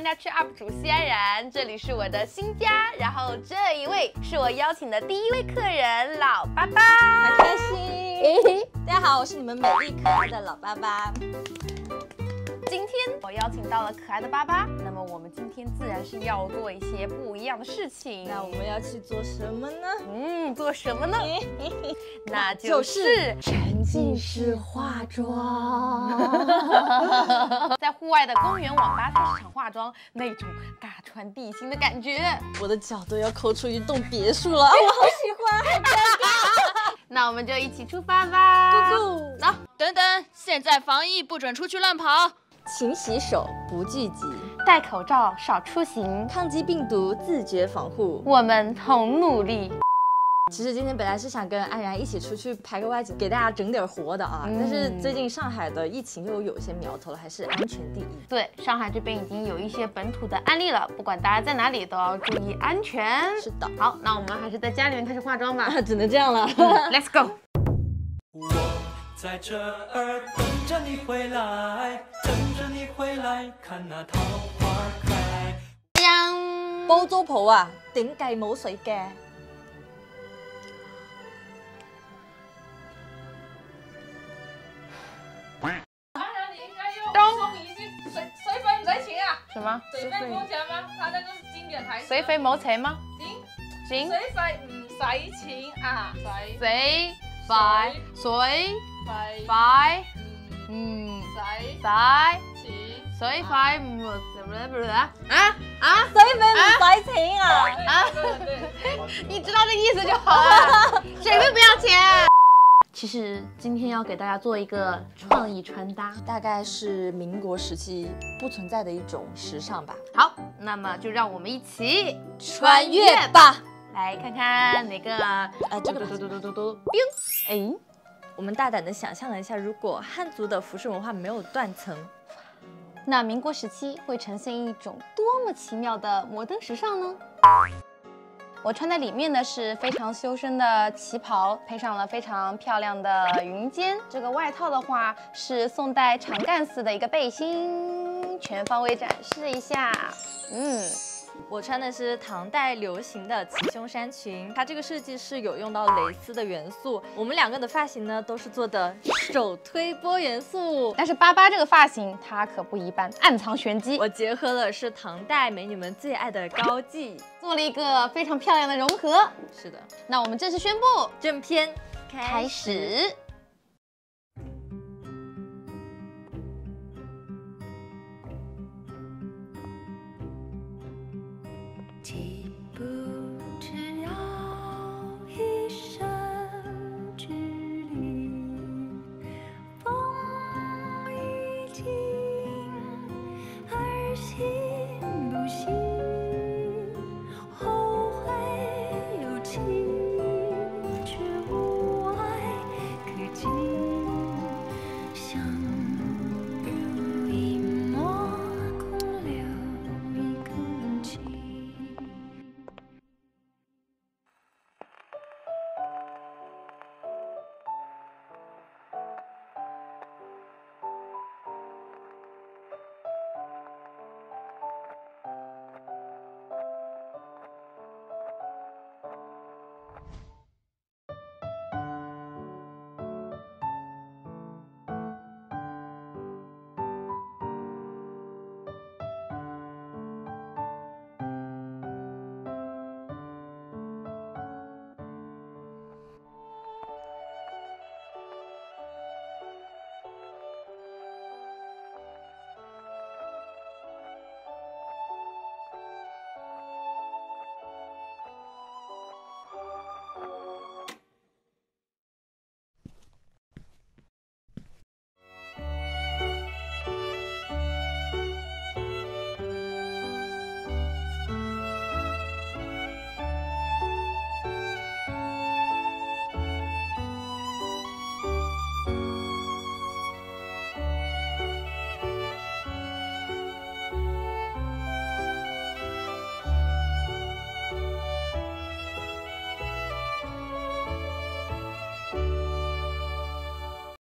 大家吃 UP 主西安然，这里是我的新家，然后这一位是我邀请的第一位客人老爸爸， 很开心。大家好，我是你们美丽可爱的老爸爸。 今天我邀请到了可爱的爸爸，那么我们今天自然是要做一些不一样的事情。 那我们要去做什么呢？ 做什么呢？那就是沉浸式化妆。在户外的公园、网吧、菜市场化妆，那种嘎穿地心的感觉， 我的脚都要抠出一栋别墅了，我好喜欢，好尴尬。 那我们就一起出发吧。 咕走，等等，现在防疫不准出去乱跑。 勤洗手，不聚集， 戴口罩，少出行， 抗击病毒，自觉防护， 我们同努力。 其实今天本来是想跟安然一起出去拍个外景，给大家整点活的啊。但是最近上海的疫情又有一些苗头了，还是安全第一。 对，上海这边已经有一些本土的案例了，不管大家在哪里都要注意安全。 是的。 好，那我们还是在家里面开始化妆吧。 只能这样了。 Let's go。 我在这儿等着你回来，等着你回來，看那桃花開。 煲糟鋪啊，點計冇水嘅？ 水费唔使錢啊？ 什麼？ 水费不用錢嗎？他那個是經典台詞。 水費冇錢嗎？ 行。水費唔使錢啊？ 水費水費唔你知道这意思就好了。水费不要钱。其实今天要给大家做一个创意穿搭， 大概是民国时期不存在的一种时尚吧。 好，那么就让我们一起穿越吧。 来看看哪个？ 这个哎， 我们大胆的想象了一下，如果汉族的服饰文化没有断层， 那民国时期会呈现一种多么奇妙的摩登时尚呢？我穿在里面的是非常修身的旗袍，配上了非常漂亮的云肩。这个外套的话是宋代长干丝的一个背心，全方位展示一下。 我穿的是唐代流行的齐胸衫裙，它这个设计是有用到蕾丝的元素。我们两个的发型呢都是做的手推波元素， 但是巴巴这个发型它可不一般，暗藏玄机。 我结合了是唐代美女们最爱的高髻， 做了一个非常漂亮的融合。 是的， 那我们正式宣布正片开始。